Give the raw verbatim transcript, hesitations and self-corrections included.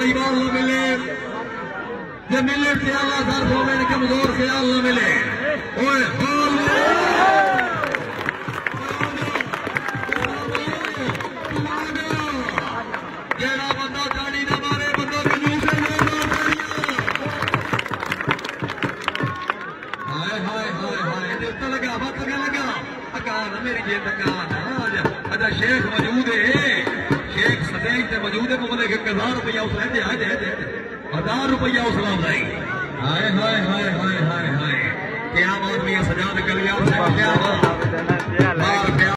ईमान न मिले, जे मिले ख्याल सर्फ हो मेरे कमजोर ख्याल न मिले। ओए जेड़ा बंदा ताड़ी ना मारे बंदा कंजूस हाय हाय हाय हाय दिल तो लगा मत लगा अकान मेरी जेब अकान आज अदा शेख मौजूद है, शेख सदैव से मौजूद है। बोले कि हजार रुपया उस दे दे दे हजार रुपया उस लाभ लाई। हाय हाय हाय हाय हाय हाय क्या बात भी सजाद कर लिया क्या बात।